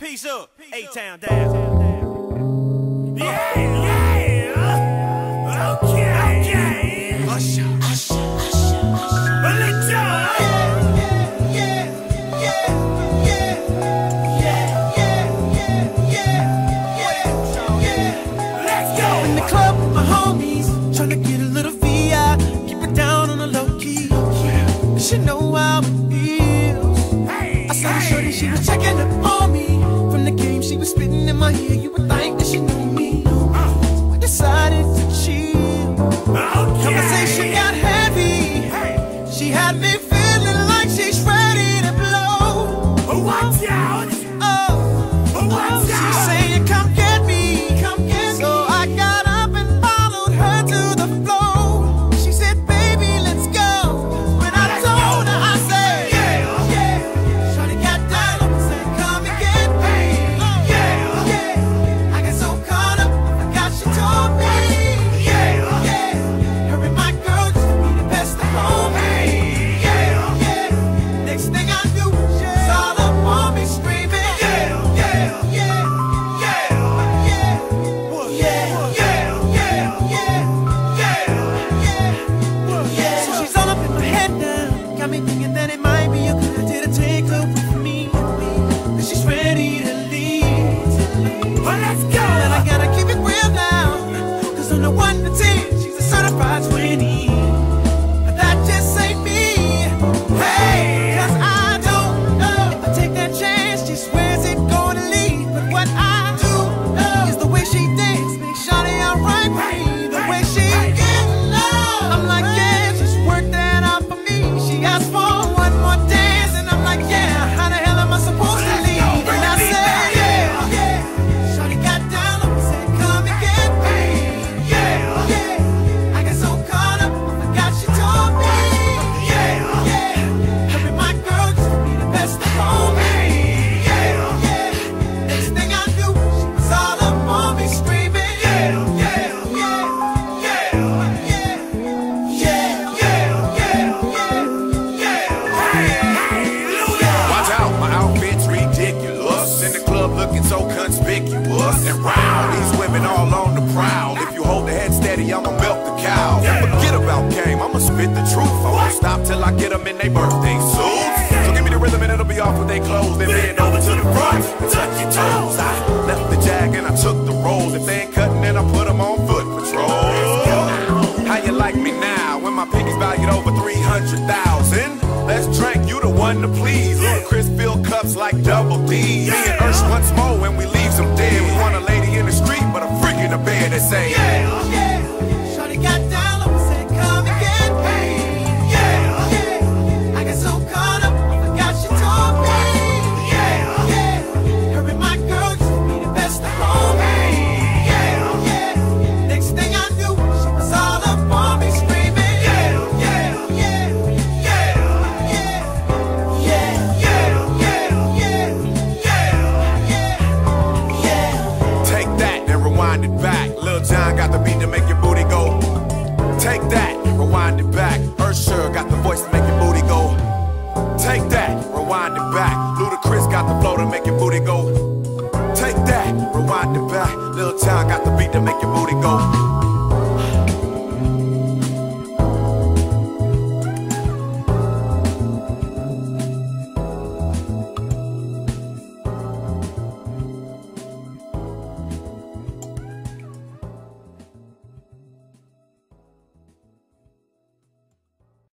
Peace up, A-Town down. Yeah, okay. Usher. Well, let's go. Let's go. In the club with my homies, tryna get a little VI, keep it down on the low key. Cause you know how it feels. I saw the shorty, she was checking up on me. From the game, she was spitting in my ear. You would think that she knew me. I decided to chill. Conversation got heavy. She had me feeling like she's ready to blow. Watch out! She's saying, come get me, come get me. So I got up and followed her to the floor. She said, baby, let's go. When I told her, I said, yeah. Shorty got down and said, come and get me. I got so caught up, I forgot she told me. Her and my girl used to be the best of homies. Next thing I knew, she was all up on me screaming. So she's all up in my head now, got me thinking that it might be a good idea to take her with me. Cause she's ready to leave. Well, let's go. And I gotta keep it real now, cause on the 1 to 10, she's a certified 20. But that just ain't me. Hey, cause I don't know if I take that chance, just where's it gonna lead? But what I do know is the way she dance makes shawty alright with me. The way she get low, I'm like, yeah, just work that out for me. She asked for one more dance, and I'm like, yeah, how the hell am I supposed to leave? And I said, yeah. Shawty got down and said, come and get me. I got so caught up, I forgot she told me. Her and my girl used to be the best of homies. Next thing I knew, she was all up on me screaming. Watch out, my outfit's ridiculous. In the club looking so conspicuous. And round, these women all on the prowl. If you hold the head steady, I'ma milk the cow. Forget about game, I'ma spit the truth. I won't stop till I get them in their birthday suits. So give me the rhythm and it'll be off with their clothes. Then bend over to the front and touch your toes. I left the jag and I took the rolls. If they ain't cutting, then I put them on foot patrol. How you like me now when my piggy's valued over 300,000? Let's drink, you the one to please. Ludacris fill cups like Double D. Me and Ursh once more when we leave them dead. We want a lady in the street, but a freak in the bed that say, Shorty got down and said, come and get me. I got so caught up, I forgot she told me. Her and my girl used to be the best of homies. Next thing I knew, she was all up on me screaming. take that and rewind it back. Lil Jon got the beat to make your booty go. Take that, rewind it back. Usher got the voice to make your booty go. Take that, rewind it back. Ludacris got the flow to make your booty go. Take that, rewind it back. Lil Jon got the beat to make your booty go.